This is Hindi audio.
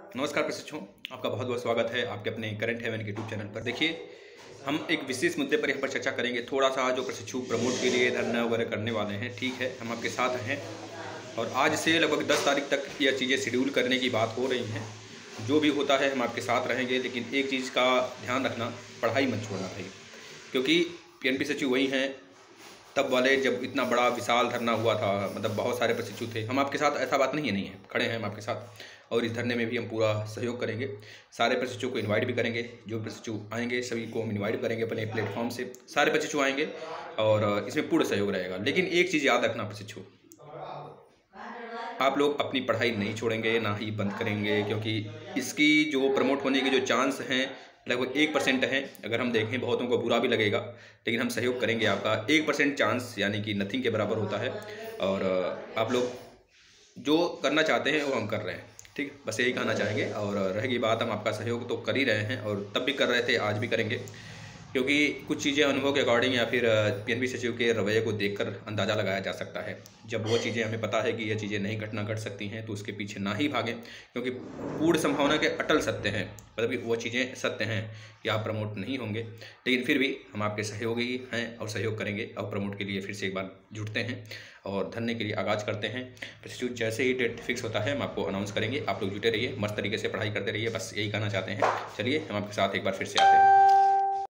नमस्कार प्रशिक्षुओं, आपका बहुत बहुत स्वागत है आपके अपने करंट हेवन के यूट्यूब चैनल पर। देखिए, हम एक विशेष मुद्दे पर यहाँ पर चर्चा करेंगे। थोड़ा सा जो प्रशिक्षु प्रमोट के लिए धरना वगैरह करने वाले हैं, ठीक है, हम आपके साथ हैं। और आज से लगभग 10 तारीख तक यह चीज़ें शेड्यूल करने की बात हो रही हैं। जो भी होता है हम आपके साथ रहेंगे, लेकिन एक चीज़ का ध्यान रखना, पढ़ाई मत छोड़ना भाई, क्योंकि पीएनपी सचिव वही हैं तब वाले जब इतना बड़ा विशाल धरना हुआ था। मतलब बहुत सारे प्रशिक्षु थे, हम आपके साथ, ऐसा बात नहीं है, खड़े हैं हम आपके साथ। और इस धरने में भी हम पूरा सहयोग करेंगे। सारे प्रशिक्षुओं को इनवाइट भी करेंगे, जो प्रशिक्षु आएंगे सभी को हम इनवाइट करेंगे अपने प्लेटफॉर्म से। सारे प्रशिक्षु आएंगे और इसमें पूर्ण सहयोग रहेगा। लेकिन एक चीज़ याद रखना प्रशिक्षु, आप लोग अपनी पढ़ाई नहीं छोड़ेंगे, ना ही बंद करेंगे, क्योंकि इसकी जो प्रमोट होने के जो चांस हैं लगभग 1% हैं। अगर हम देखें, बहुतों को बुरा भी लगेगा, लेकिन हम सहयोग करेंगे। आपका 1% चांस यानी कि नथिंग के बराबर होता है। और आप लोग जो करना चाहते हैं वो हम कर रहे हैं, ठीक, बस यही कहना चाहेंगे। और रहेगी बात, हम आपका सहयोग तो कर ही रहे हैं और तब भी कर रहे थे, आज भी करेंगे, क्योंकि कुछ चीज़ें अनुभव के अकॉर्डिंग या फिर पीएनपी सचिव के रवैये को देखकर अंदाज़ा लगाया जा सकता है। जब वो चीज़ें हमें पता है कि ये चीज़ें नहीं घट सकती हैं, तो उसके पीछे ना ही भागें, क्योंकि पूर्ण संभावना के अटल सत्य हैं, मतलब कि वो चीज़ें सत्य हैं कि आप प्रमोट नहीं होंगे। लेकिन फिर भी हम आपके सहयोगी हैं और सहयोग करेंगे और प्रमोट के लिए फिर से एक बार जुटते हैं और धरने के लिए आगाज़ करते हैं। प्रशिक्षु जैसे ही डेट फिक्स होता है हम आपको अनाउंस करेंगे। आप लोग जुटे रहिए, मस्त तरीके से पढ़ाई करते रहिए, बस यही कहना चाहते हैं। चलिए, हम आपके साथ एक बार फिर से आते हैं।